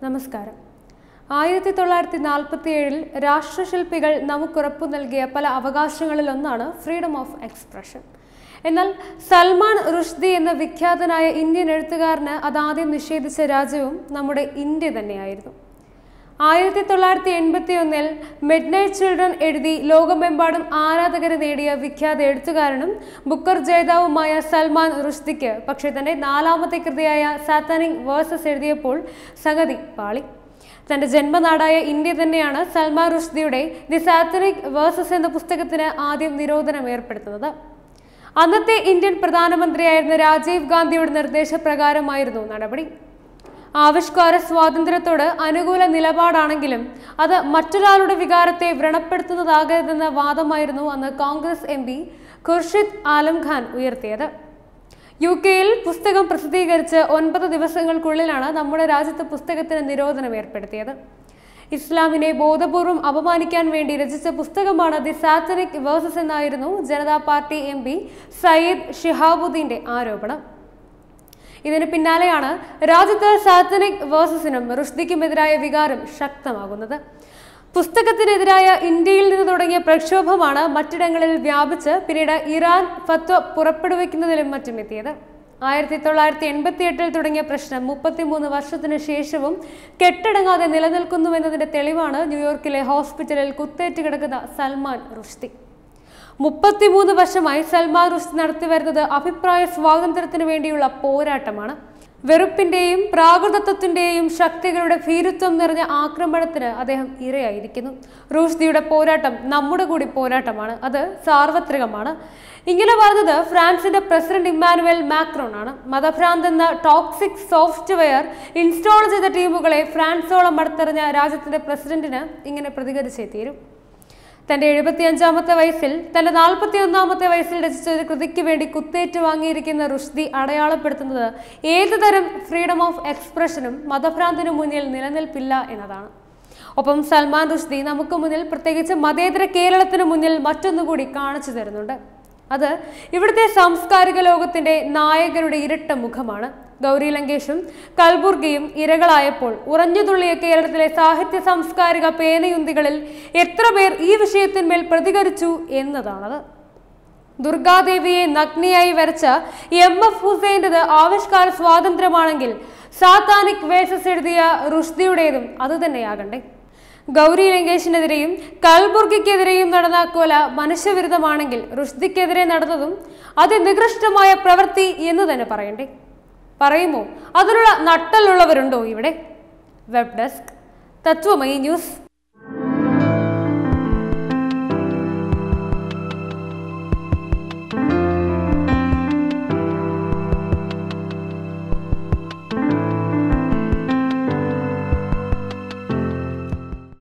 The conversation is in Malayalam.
നമസ്കാരം. 1947 രാഷ്ട്രശില്പികൾ നമുക്കുറപ്പു നൽകിയ പല അവകാശങ്ങളിലൊന്നാണ് ഫ്രീഡം ഓഫ് എക്സ്പ്രഷൻ. എന്നാൽ സൽമാൻ റുഷ്ദി എന്ന വിഖ്യാതനായ ഇന്ത്യൻ എഴുത്തുകാരന് അതാദ്യം നിഷേധിച്ച രാജ്യവും നമ്മുടെ ഇന്ത്യ തന്നെയായിരുന്നു. 1981 മിഡ്നൈറ്റ് ചിൽഡ്രൻ എഴുതി ലോകമെമ്പാടും ആരാധകരെ നേടിയ വിഖ്യാത എഴുത്തുകാരനും ബുക്കർ ജേതാവുമായ സൽമാൻ റുഷ്ദിക്ക് പക്ഷേ തന്റെ 4ാമത്തെ കൃതിയായ സാത്താനിക് വേഴ്സസ് എഴുതിയപ്പോൾ സംഗതി പാളി. തന്റെ ജന്മനാടായ ഇന്ത്യ തന്നെയാണ് സൽമാൻ റുഷ്ദിയുടെ ദി സാത്താനിക് വേഴ്സസ് എന്ന പുസ്തകത്തിന് ആദ്യം നിരോധനം ഏർപ്പെടുത്തുന്നത്. അന്നത്തെ ഇന്ത്യൻ പ്രധാനമന്ത്രിയായിരുന്ന രാജീവ് ഗാന്ധിയുടെ നിർദ്ദേശപ്രകാരമായിരുന്നു നടപടി. ആവിഷ്കാര സ്വാതന്ത്ര്യത്തോട് അനുകൂല നിലപാടാണെങ്കിലും അത് മറ്റൊരാളുടെ വികാരത്തെ വ്രണപ്പെടുത്തുന്നതാകരുതെന്ന വാദമായിരുന്നു അന്ന് കോൺഗ്രസ് MP ഖുർഷിദ് ആലം ഖാൻ ഉയർത്തിയത്. UK-യിൽ പുസ്തകം പ്രസിദ്ധീകരിച്ച് 9 ദിവസങ്ങൾക്കുള്ളിലാണ് നമ്മുടെ രാജ്യത്ത് പുസ്തകത്തിന് നിരോധനം ഏർപ്പെടുത്തിയത്. ഇസ്ലാമിനെ ബോധപൂർവം അപമാനിക്കാൻ വേണ്ടി രചിച്ച പുസ്തകമാണ് ദി സാത്താനിക് വേഴ്സസ് എന്നായിരുന്നു ജനതാ പാർട്ടി MP സയ്യിദ് ഷിഹാബുദ്ദീന്റെ ആരോപണം. ഇതിന് പിന്നാലെയാണ് രാജ്യത്ത് സാത്താനിക് വേഴ്സസിനും റുഷ്ദിക്കുമെതിരായ വികാരം ശക്തമാകുന്നത്. പുസ്തകത്തിനെതിരായ ഇന്ത്യയിൽ നിന്ന് തുടങ്ങിയ പ്രക്ഷോഭമാണ് മറ്റിടങ്ങളിൽ വ്യാപിച്ച് പിന്നീട് ഇറാൻ ഫത്വ പുറപ്പെടുവിക്കുന്നതിലും മറ്റും എത്തിയത്. 1988 തുടങ്ങിയ പ്രശ്നം 33 വർഷത്തിനു ശേഷവും കെട്ടടങ്ങാതെ നിലനിൽക്കുന്നുവെന്നതിന്റെ തെളിവാണ് ന്യൂയോർക്കിലെ ഹോസ്പിറ്റലിൽ കുത്തേറ്റ് കിടക്കുന്ന സൽമാൻ റുഷ്ദി. 33 വർഷമായി സൽമാൻ റുഷ്ദി നടത്തിവരുന്നത് അഭിപ്രായ സ്വാതന്ത്ര്യത്തിന് വേണ്ടിയുള്ള പോരാട്ടമാണ്. വെറുപ്പിന്റെയും പ്രാകൃതത്വത്തിന്റെയും ശക്തികളുടെ ഭീരുത്വം നിറഞ്ഞ ആക്രമണത്തിന് അദ്ദേഹം ഇരയായിരിക്കുന്നു. റുഷ്ദിയുടെ പോരാട്ടം നമ്മുടെ കൂടി പോരാട്ടമാണ്, അത് സാർവത്രികമാണ്. ഇങ്ങനെ പറഞ്ഞത് ഫ്രാൻസിന്റെ പ്രസിഡന്റ് ഇമ്മാനുവൽ മാക്രോൺ ആണ്. മതഭ്രാന്ത് എന്ന ടോക്സിക് സോഫ്റ്റ്വെയർ ഇൻസ്റ്റാൾ ചെയ്ത ടീമുകളെ ഫ്രാൻസോളം അടുത്തെറിഞ്ഞ രാജ്യത്തിന്റെ പ്രസിഡന്റിന് ഇങ്ങനെ പ്രതികരിച്ചേ തീരും. തന്റെ 75ാമത്തെ വയസ്സിൽ തന്റെ 41ാമത്തെ വയസ്സിൽ രചിച്ച ഒരു കൃതിക്ക് വേണ്ടി കുത്തേറ്റ് വാങ്ങിയിരിക്കുന്ന റുഷ്ദി അടയാളപ്പെടുത്തുന്നത് ഏതുതരം ഫ്രീഡം ഓഫ് എക്സ്പ്രഷനും മതഭ്രാന്തിനു മുന്നിൽ നിലനിൽപ്പില്ല എന്നതാണ്. ഒപ്പം സൽമാൻ റുഷ്ദി നമുക്ക് മുന്നിൽ, പ്രത്യേകിച്ച് മതേതര കേരളത്തിന് മുന്നിൽ മറ്റൊന്നുകൂടി കാണിച്ചു തരുന്നുണ്ട്. അത് ഇവിടുത്തെ സാംസ്കാരിക ലോകത്തിന്റെ നായകരുടെ ഇരട്ട മുഖമാണ്. ഗൗരി ലങ്കേഷും കൽബുർഗിയും ഇരകളായപ്പോൾ ഉറഞ്ഞുതുള്ളിയ കേരളത്തിലെ സാഹിത്യ സാംസ്കാരിക പേനയുന്തികളിൽ എത്ര പേർ ഈ വിഷയത്തിന്മേൽ പ്രതികരിച്ചു എന്നതാണത്. ദുർഗാദേവിയെ നഗ്നയായി വരച്ച MF ഹുസൈൻ്റെത് ആവിഷ്കാര സ്വാതന്ത്ര്യമാണെങ്കിൽ സാത്താനിക് വേഴ്സസ് എഴുതിയ റുഷ്ദിയുടേതും അതുതന്നെയാകണ്ടേ. ഗൗരി ലങ്കേഷിനെതിരെയും കൽബുർഗിക്കെതിരെയും നടന്ന കൊല മനുഷ്യവിരുദ്ധമാണെങ്കിൽ റുഷ്ദിക്കെതിരെ നടന്നതും അതിനികൃഷ്ടമായ പ്രവൃത്തി എന്ന് തന്നെ പറയണ്ടേ. പറയുമോ? അതിനുള്ള നട്ടലുള്ളവരുണ്ടോ ഇവിടെ? Web desk, Tatwamayi news.